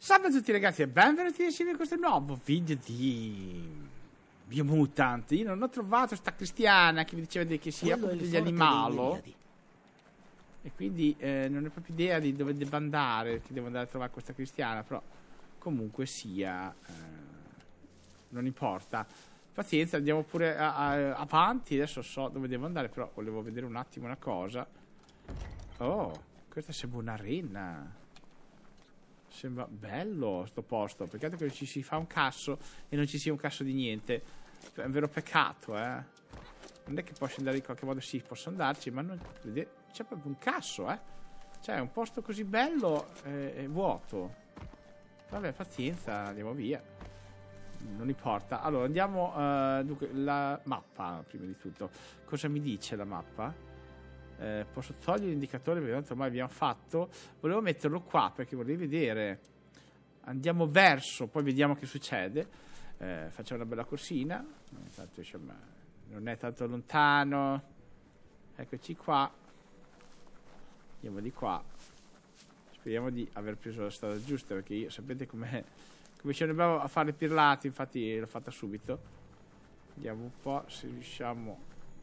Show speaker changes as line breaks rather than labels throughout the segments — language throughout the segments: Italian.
Salve a tutti ragazzi e benvenuti insieme a questo nuovo video di Biomutant. Io non ho trovato sta cristiana che mi diceva che sia proprio degli animali. E quindi non ho proprio idea di dove devo andare, che devo andare a trovare questa cristiana, però comunque sia, non importa. Pazienza, andiamo pure avanti, adesso so dove devo andare, però volevo vedere un attimo una cosa. Oh, questa sembra un'arena. Sembra bello sto posto. Peccato che ci si fa un casso e non ci sia un casso di niente. È un vero peccato, Non è che posso andare in qualche modo, sì, posso andarci, ma non c'è proprio un casso, Cioè, è un posto così bello e vuoto. Vabbè, pazienza, andiamo via. Non importa. Allora, andiamo. Dunque, la mappa, prima di tutto. Cosa mi dice la mappa? Posso togliere l'indicatore perché tanto ormai abbiamo fatto. Volevo metterlo qua perché volevo vedere. Andiamo verso, poi vediamo che succede. Facciamo una bella corsina. Intanto, insomma, non è tanto lontano. Eccoci qua. Andiamo di qua. Speriamo di aver preso la strada giusta, perché io sapete come ce ne andavo a fare pirlati. Infatti l'ho fatta subito. Vediamo un po' se riusciamo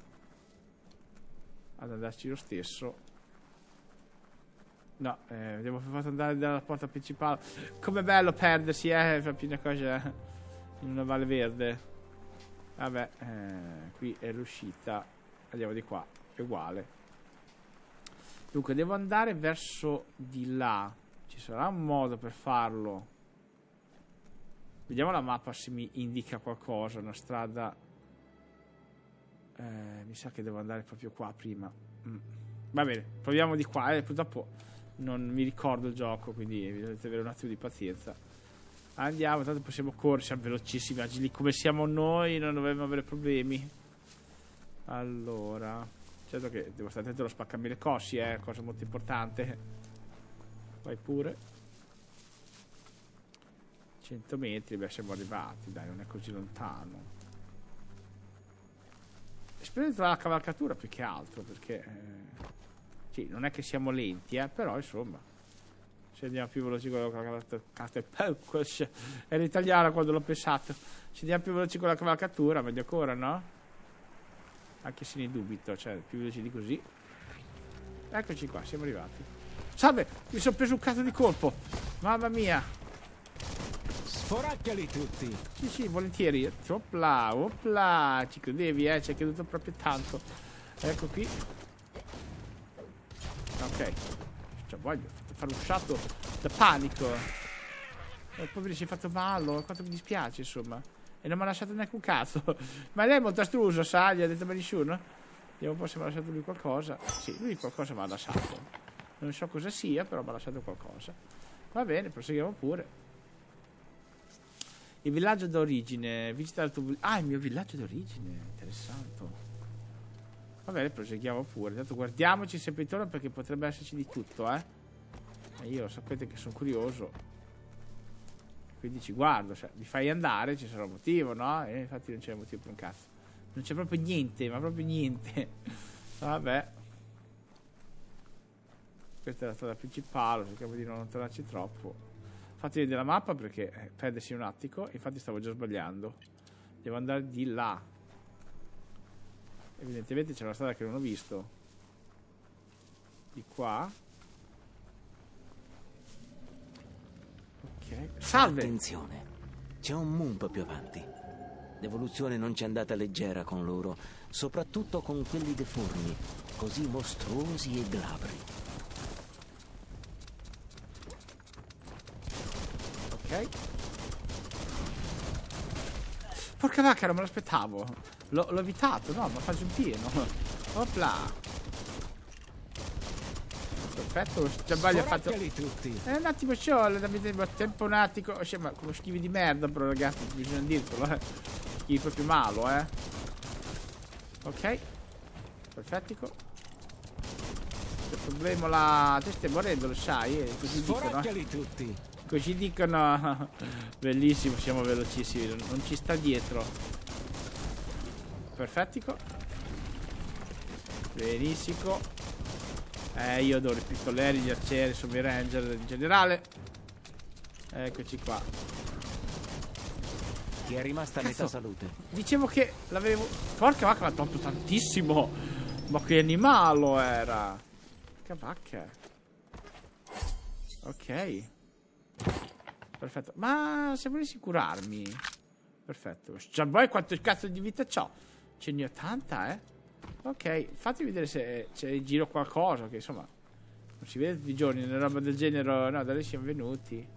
ad andarci lo stesso. No, abbiamo fatto andare dalla porta principale. Com'è bello perdersi, fa più una cosa in una valle verde. Vabbè, qui è l'uscita. Andiamo di qua, è uguale. Dunque, devo andare verso di là. Ci sarà un modo per farlo. Vediamo la mappa se mi indica qualcosa, una strada. Mi sa che devo andare proprio qua prima. Va bene, proviamo di qua. Purtroppo non mi ricordo il gioco, quindi dovete avere un attimo di pazienza. Andiamo, tanto possiamo correre, siamo velocissimi, agili come siamo noi, non dovremmo avere problemi. Allora, certo che devo stare attento a non spaccarmi le cosci, cosa molto importante. Vai pure. 100 metri, beh, siamo arrivati, dai, non è così lontano. Spero di trovare la cavalcatura più che altro, perché sì, non è che siamo lenti, però insomma, se andiamo più veloci con la cavalcatura, era italiano quando l'ho pensato, se andiamo più veloci con la cavalcatura meglio ancora, no? Anche se ne dubito, cioè più veloci di così. Eccoci qua, siamo arrivati. Salve, mi sono preso un cazzo di colpo, mamma mia.
Sforacchiali tutti.
Sì, volentieri. Opla, ci credevi, ci hai creduto proprio tanto. Ecco qui. Ok. Cioè, voglio fare un salto da panico. Poveri, si è fatto male, quanto mi dispiace, insomma. E non mi ha lasciato neanche un cazzo. Ma lei è molto astruso, sa? Gli ha detto mai nessuno? Vediamo un po' se mi ha lasciato lui qualcosa. Sì, lui qualcosa mi ha lasciato. Non so cosa sia, però mi ha lasciato qualcosa. Va bene, proseguiamo pure. Il villaggio d'origine. Visita il tuo il mio villaggio d'origine. Interessante. Va bene, proseguiamo pure. Intanto guardiamoci sempre intorno, perché potrebbe esserci di tutto, E io sapete che sono curioso, quindi ci guardo. Cioè, mi fai andare, ci sarà un motivo, no? E infatti non c'è motivo per un cazzo. Non c'è proprio niente, ma proprio niente. Vabbè. Questa è la strada principale. Cerchiamo di non allontanarci troppo. Fate vedere la mappa, perché perdersi un attimo. Infatti stavo già sbagliando. Devo andare di là. Evidentemente c'è una strada che non ho visto. Di qua. Ok. Salve!
Attenzione, c'è un Mump più avanti. L'evoluzione non ci è andata leggera con loro, soprattutto con quelli deformi, così mostruosi e glabri.
Ok. Porca vacca, non me l'aspettavo. L'ho evitato, no, ma faccio un pieno. Opla. Perfetto, già sbaglio, ha fatto.
Tutti.
Un attimo sciolto, da tempo un attimo. Cioè, ma come schivi di merda, però ragazzi, bisogna dirtelo, Schivi proprio malo, Ok. Perfettico. C'è problema là. Te stai morendo, lo sai, così dicono.
Tutti.
Così dicono. Bellissimo, siamo velocissimi, non ci sta dietro. Perfettico. Benissimo. Io adoro i pistoleri, gli arcieri, sono i ranger in generale. Eccoci qua.
Ti è rimasta metà salute.
Dicevo che l'avevo... Porca vacca, l'ha tolto tantissimo. Ma che animalo era. Che vacca. Ok. Perfetto. Ma se volessi curarmi... Perfetto. Cioè, poi quanto cazzo di vita c'ho? Ce ne ho tanta, Ok, fatemi vedere se c'è in giro qualcosa. Che insomma non si vede tutti i giorni una roba del genere. No, da lì siamo venuti.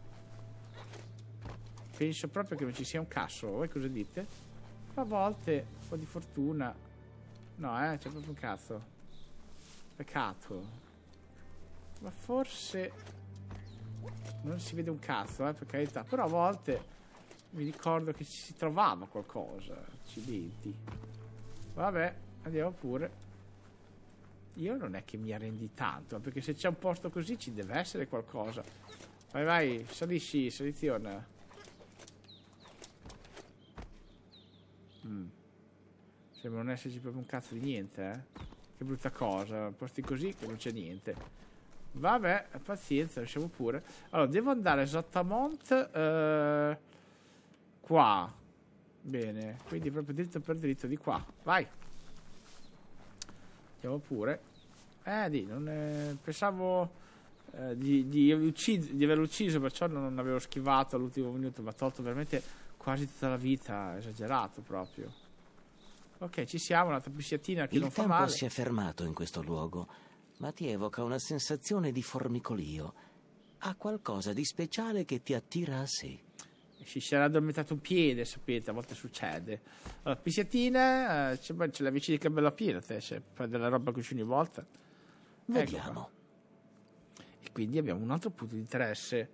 Penso proprio che non ci sia un cazzo. Voi cosa dite? A volte un po' di fortuna. No, c'è proprio un cazzo. Peccato. Ma forse non si vede un cazzo, per carità. Però a volte mi ricordo che ci si trovava qualcosa. Accidenti. Vabbè, andiamo pure. Io non è che mi arrendi tanto, perché se c'è un posto così ci deve essere qualcosa. Vai, vai, salisci, salizione. Sembra non esserci proprio un cazzo di niente, Che brutta cosa. Posti così che non c'è niente. Vabbè, pazienza, lasciamo pure. Allora, devo andare esattamente qua. Bene, quindi proprio dritto per dritto di qua. Vai. Andiamo pure. Pensavo di averlo ucciso, perciò non avevo schivato all'ultimo minuto. Mi ha tolto veramente quasi tutta la vita. Esagerato proprio. Ok, ci siamo, una tappicciatina che non fa male.
Il tempo si è fermato in questo luogo, ma ti evoca una sensazione di formicolio. Ha qualcosa di speciale che ti attira a sé.
Si sarà addormentato un piede, sapete, a volte succede. Allora, pisciatina, ce la vicini che bella piena, te, se fai della roba così ogni volta.
Vediamo.
E quindi abbiamo un altro punto di interesse.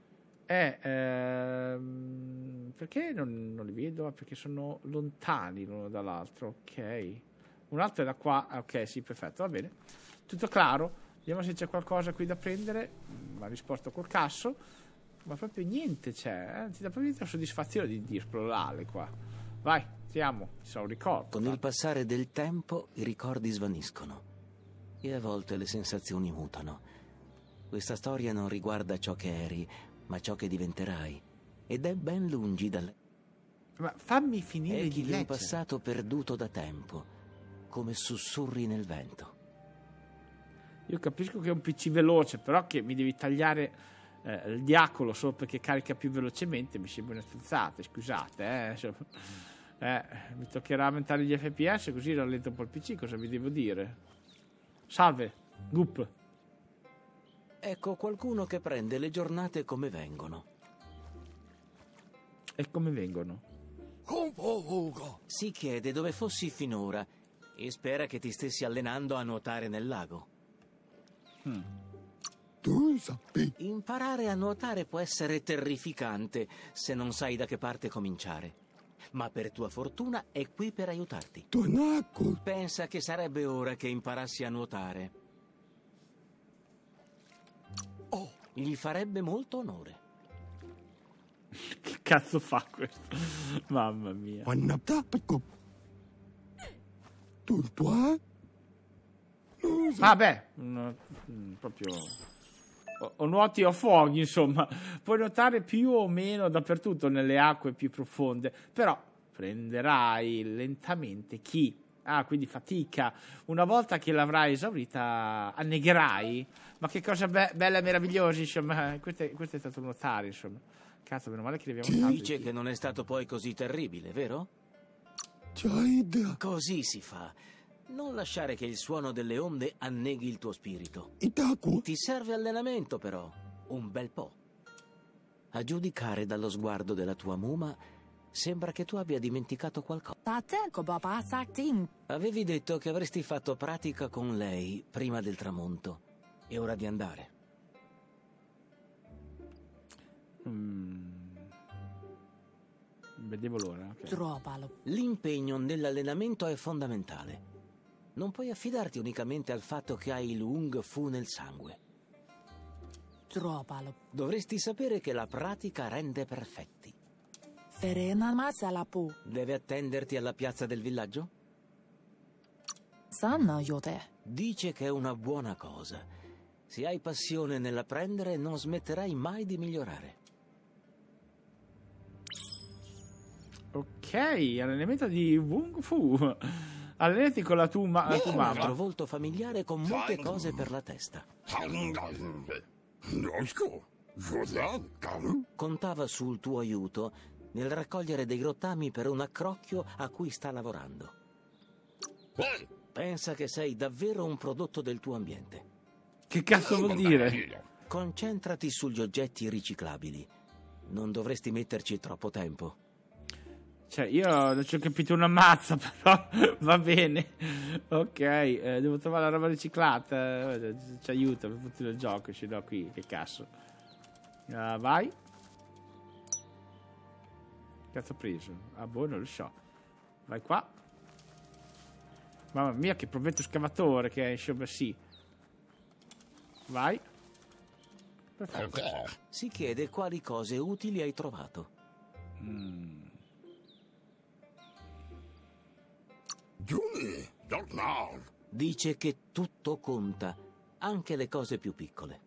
Perché non li vedo? Perché sono lontani l'uno dall'altro. Ok. Un altro è da qua. Ok, sì, perfetto, va bene. Tutto chiaro. Vediamo se c'è qualcosa qui da prendere. Mi ha risposto col casso. Ma proprio niente c'è. Ti dà proprio la soddisfazione di esplorare qua. Vai, siamo. Ci sono ricordi.
Con il passare del tempo i ricordi svaniscono. E a volte le sensazioni mutano. Questa storia non riguarda ciò che eri, ma ciò che diventerai. Ed è ben lungi dal...
Ma fammi finire di leggere.
È un passato perduto da tempo, come sussurri nel vento.
Io capisco che è un PC veloce, però che mi devi tagliare il diacolo solo perché carica più velocemente mi sembra una stronzata, scusate. Mi toccherà aumentare gli FPS così rallento un po' il PC, cosa vi devo dire? Salve, Goop.
Ecco qualcuno che prende le giornate come vengono.
E come vengono?
Si chiede dove fossi finora e spera che ti stessi allenando a nuotare nel lago. Imparare a nuotare può essere terrificante se non sai da che parte cominciare. Ma per tua fortuna è qui per aiutarti. Pensa che sarebbe ora che imparassi a nuotare. Gli farebbe molto onore.
Che cazzo fa questo? Mamma mia. Vabbè, proprio o nuoti o fuochi, insomma. Puoi nuotare più o meno dappertutto nelle acque più profonde, però prenderai lentamente chi. Quindi fatica. Una volta che l'avrai esaurita, annegherai. Ma che cosa bella e meravigliosa, insomma. Questo è stato nuotare, insomma. Cazzo, meno male che ne abbiamo tanto.
Dice che non è stato poi così terribile, vero? Così si fa. Non lasciare che il suono delle onde anneghi il tuo spirito. Ti serve allenamento, però. Un bel po'. A giudicare dallo sguardo della tua muma, sembra che tu abbia dimenticato qualcosa. Avevi detto che avresti fatto pratica con lei prima del tramonto. È ora di andare.
Vedevo l'ora. Okay.
L'impegno nell'allenamento è fondamentale. Non puoi affidarti unicamente al fatto che hai il Wung Fu nel sangue. Dovresti sapere che la pratica rende perfetti. Deve attenderti alla piazza del villaggio? Dice che è una buona cosa. Se hai passione nell'apprendere, non smetterai mai di migliorare.
Ok, allenamento di Wung Fu. Allenati con la tua
Un altro
mamma.
volto familiare con molte cose per la testa. Contava sul tuo aiuto nel raccogliere dei rottami per un accrocchio a cui sta lavorando. Pensa che sei davvero un prodotto del tuo ambiente.
Che cazzo vuol dire?
Concentrati sugli oggetti riciclabili. Non dovresti metterci troppo tempo.
Cioè, io non ci ho capito una mazza, però va bene. Ok, devo trovare la roba riciclata. Ci aiuta per tutto il gioco. Ce l'ho qui, che cazzo. Vai. Cazzo ho preso? Ah, boh, non lo so. Vai qua. Mamma mia, che provetto scavatore che è in Shobassi. Vai. Perfetto.
Si chiede quali cose utili hai trovato. Dice che tutto conta, anche le cose più piccole.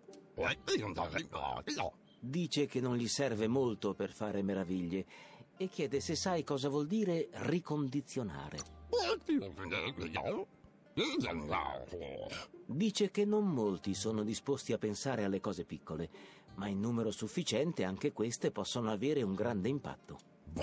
Dice che non gli serve molto per fare meraviglie e chiede se sai cosa vuol dire ricondizionare. Dice che non molti sono disposti a pensare alle cose piccole, ma in numero sufficiente anche queste possono avere un grande impatto.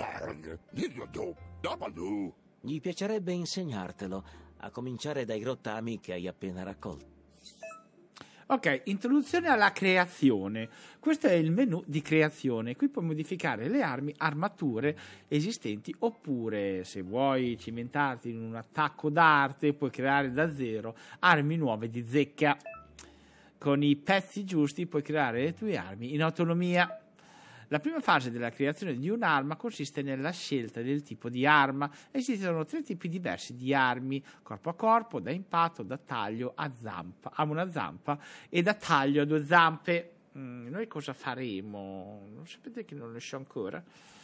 Gli piacerebbe insegnartelo, a cominciare dai rottami che hai appena raccolto.
Ok, introduzione alla creazione. Questo è il menu di creazione. Qui puoi modificare le armi, armature esistenti, oppure se vuoi cimentarti in un attacco d'arte puoi creare da zero armi nuove di zecca. Con i pezzi giusti puoi creare le tue armi in autonomia. La prima fase della creazione di un'arma consiste nella scelta del tipo di arma. Esistono 3 tipi diversi di armi: corpo a corpo, da impatto, da taglio a zampa, a una zampa, e da taglio a 2 zampe. Noi cosa faremo? Non sapete che non lo so ancora.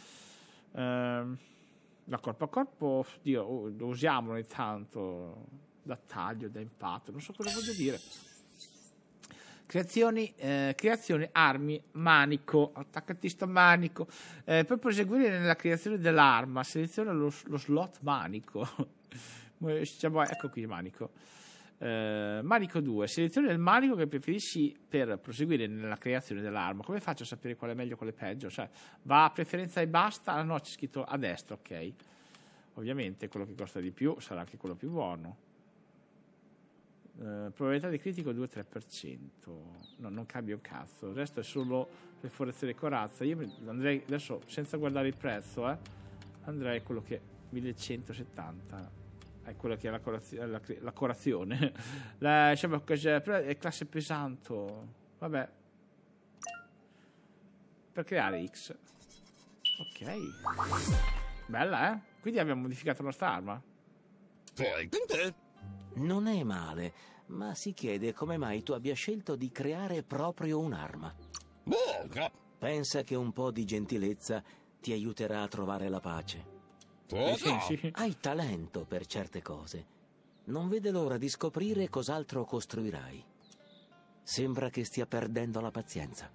Da corpo a corpo, Dio, lo usiamo ogni tanto. Da taglio, da impatto, non so cosa voglio dire. Creazione armi, manico, attaccati sto manico. Per proseguire nella creazione dell'arma, seleziona lo slot manico. Ecco qui il manico. Manico 2, seleziona il manico che preferisci per proseguire nella creazione dell'arma. Come faccio a sapere qual è meglio e qual è peggio? Cioè, va a preferenza e basta? Ah no, c'è scritto a destra, ok. Ovviamente quello che costa di più sarà anche quello più buono. Probabilità di critico 2-3%. No, non cambia un cazzo. Il resto è solo perforazione e corazza. Io andrei adesso, senza guardare il prezzo, andrei a quello che 1170 è quello che è la corazione. Diciamo che è classe pesanto. Vabbè, per creare X. Ok, bella, quindi abbiamo modificato la nostra arma.
Non è male, ma si chiede come mai tu abbia scelto di creare proprio un'arma. Pensa che un po' di gentilezza ti aiuterà a trovare la pace.
Sì.
Hai talento per certe cose. Non vede l'ora di scoprire cos'altro costruirai. Sembra che stia perdendo la pazienza.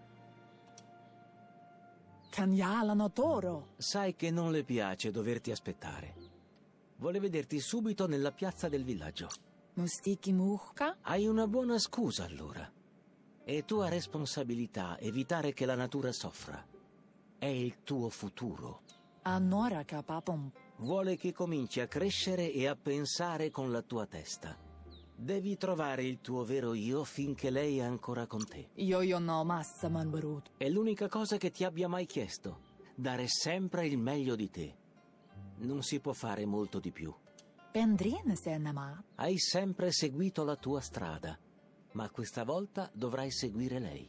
Canjalano toro.
Sai che non le piace doverti aspettare. Vuole vederti subito nella piazza del villaggio.
Mustiki muhka?
Hai una buona scusa allora. È tua responsabilità evitare che la natura soffra. È il tuo futuro.
Anora kapapom.
Vuole che cominci a crescere e a pensare con la tua testa. Devi trovare il tuo vero io finché lei è ancora con te.
Io no massa man barut.
È l'unica cosa che ti abbia mai chiesto. Dare sempre il meglio di te. Non si può fare molto di più.
Pendrine se nama.
Hai sempre seguito la tua strada, ma questa volta dovrai seguire lei.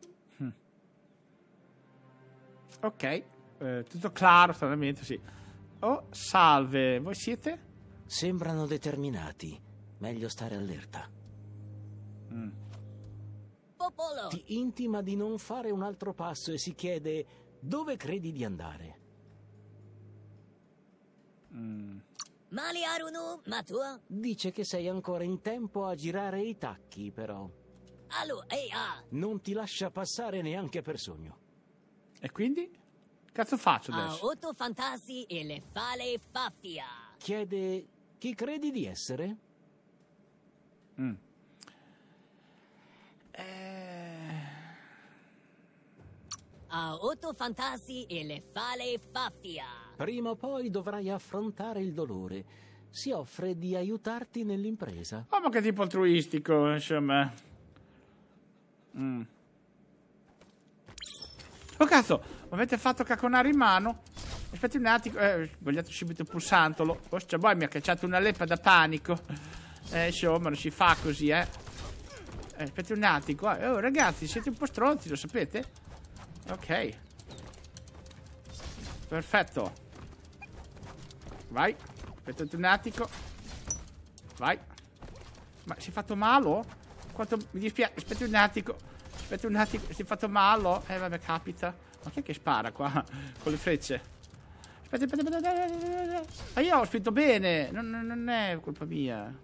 Ok, tutto claro, stranamente, sì. Oh, salve, voi siete?
Sembrano determinati. Meglio stare allerta.
Popolo.
Ti intima di non fare un altro passo e si chiede dove credi di andare.
Mali Arunu, ma tua?
Dice che sei ancora in tempo a girare i tacchi, però.
Allo, ehi, ah.
Non ti lascia passare neanche per sogno.
E quindi? Cazzo faccio adesso?
Otto fantasi e le fale faffia.
Chiede chi credi di essere?
Otto fantasi e le fale faffia.
Prima o poi dovrai affrontare il dolore. Si offre di aiutarti nell'impresa.
Oh, ma che tipo altruistico, insomma. Oh cazzo, mi avete fatto cacconare in mano? Aspetti un attimo, ho sbagliato subito il pulsantolo. Ostia, poi mi ha cacciato una leppa da panico. Insomma, non si fa così, aspetti un attimo. Oh, ragazzi, siete un po' stronzi, lo sapete? Ok. Perfetto. Vai. Aspettate un attimo. Vai. Ma si è fatto malo? Quanto mi dispiace. Aspetta un attimo. Aspetta un attimo. Si è fatto malo? Vabbè, capita. Ma chi è che spara qua? Con le frecce. Aspetta. Ma io ho spinto bene. Non è colpa mia.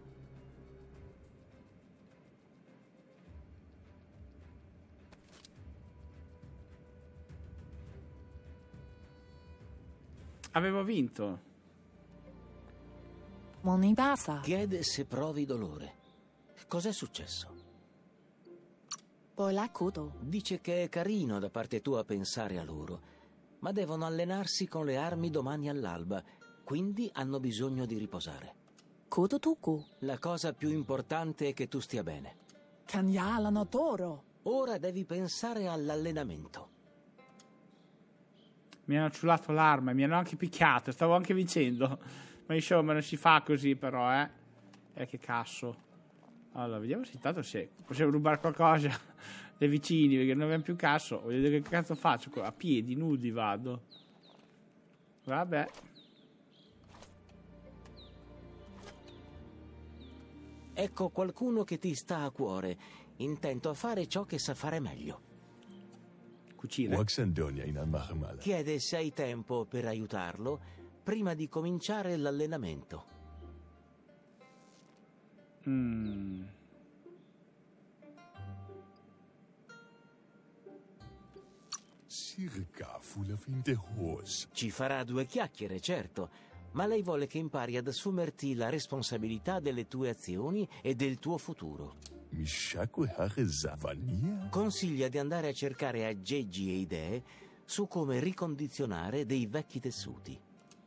Avevo vinto.
Moni pasa.
Chiede se provi dolore. Cos'è successo?
Poi l'accudo.
Dice che è carino da parte tua pensare a loro, ma devono allenarsi con le armi domani all'alba, quindi hanno bisogno di riposare.
Kudo tuku.
La cosa più importante è che tu stia bene.
Kanyalano toro.
Ora devi pensare all'allenamento.
Mi hanno ciulato l'arma, mi hanno anche picchiato, stavo anche vincendo. Ma insomma non si fa così però, che cazzo. Allora, vediamo se intanto se possiamo rubare qualcosa dai vicini, perché non abbiamo più cazzo. Voglio vedere che cazzo faccio qua. A piedi, nudi vado. Vabbè.
Ecco qualcuno che ti sta a cuore, intento a fare ciò che sa fare meglio.
Cucina.
Chiede se hai tempo per aiutarlo prima di cominciare l'allenamento. Ci farà 2 chiacchiere, certo, ma lei vuole che impari ad assumerti la responsabilità delle tue azioni e del tuo futuro. Consiglia di andare a cercare aggeggi e idee su come ricondizionare dei vecchi tessuti.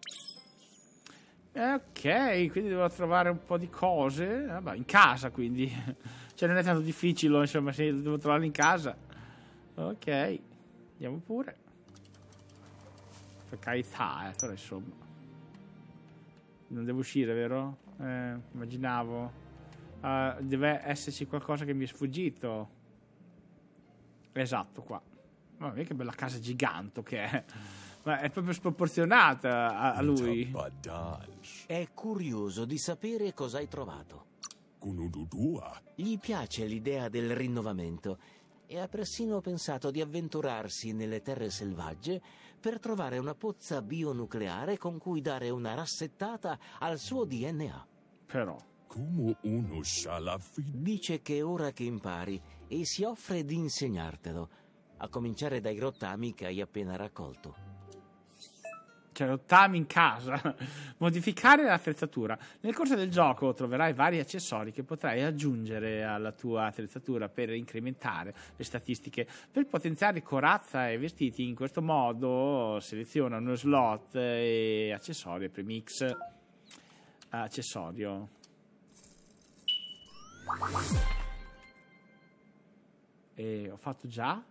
Ok, quindi devo trovare un po' di cose. Vabbè, in casa quindi. Cioè non è tanto difficile, insomma, se devo trovarle in casa. Ok, andiamo pure. Per carità, però insomma. Non devo uscire, vero? Immaginavo. Deve esserci qualcosa che mi è sfuggito. Esatto, qua. Vabbè, che bella casa gigante che è. Ma è proprio sproporzionata a lui.
È curioso di sapere cosa hai trovato. Gli piace l'idea del rinnovamento e ha persino pensato di avventurarsi nelle terre selvagge per trovare una pozza bionucleare con cui dare una rassettata al suo DNA.
Però
dice che è ora che impari e si offre di insegnartelo, a cominciare dai rottami che hai appena raccolto.
Cioè, rottami in casa. Modificare l'attrezzatura. Nel corso del gioco troverai vari accessori che potrai aggiungere alla tua attrezzatura per incrementare le statistiche. Per potenziare corazza e vestiti in questo modo seleziona uno slot e accessorio, premix accessorio. E ho fatto già?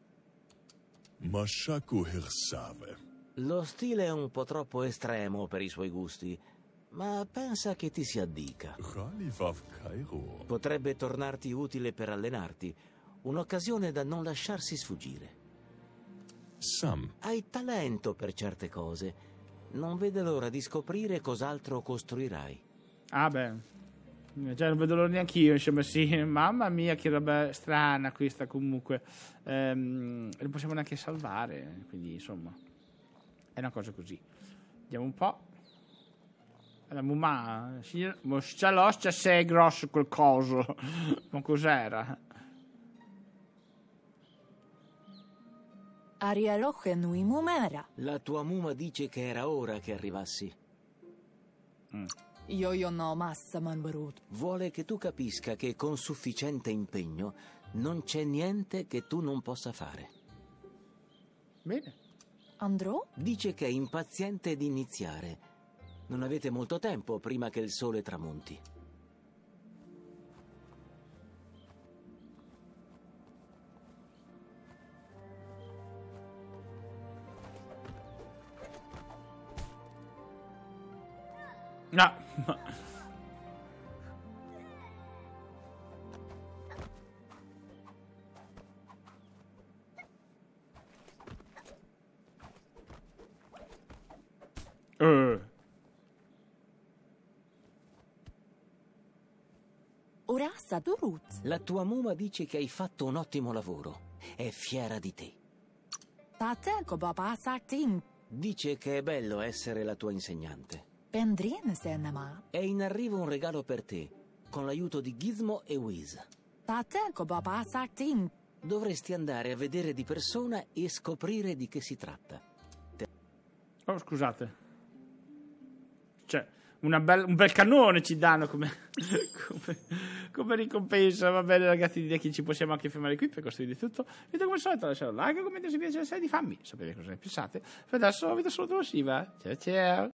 Mashaku Hirsave.
Lo stile è un po' troppo estremo per i suoi gusti, ma pensa che ti si addica. Potrebbe tornarti utile per allenarti, un'occasione da non lasciarsi sfuggire.
Sam.
Hai talento per certe cose, non vede l'ora di scoprire cos'altro costruirai.
Ah beh, cioè non vedo l'ora neanche io, insomma, sì. Mamma mia, che roba strana questa comunque. Non possiamo neanche salvare, quindi insomma è una cosa così. Vediamo un po'. Ma l'ostia se è grosso quel coso. Ma cos'era?
Ariaroche nui mumera.
La tua muma dice che era ora che arrivassi.
Io no massa man barut.
Vuole che tu capisca che con sufficiente impegno non c'è niente che tu non possa fare.
Bene.
Andrò?
Dice che è impaziente di iniziare. Non avete molto tempo prima che il sole tramonti.
No.
Ora sa durut.
La tua muma dice che hai fatto un ottimo lavoro. È fiera di te.
Tate ko baba sakting.
Dice che è bello essere la tua insegnante.
Pendrien senema.
È in arrivo un regalo per te, con l'aiuto di Gizmo e Whiz.
Tate ko baba sakting.
Dovresti andare a vedere di persona e scoprire di che si tratta.
Oh, scusate. Cioè, un bel cannone ci danno come ricompensa. Va bene, ragazzi, direi che ci possiamo anche fermare qui per questo video è tutto. Vedete come al solito, lasciate un like, commento se vi piace la serie, di fammi sapere cosa ne pensate. Per adesso vi do saluto, Siva. Ciao ciao.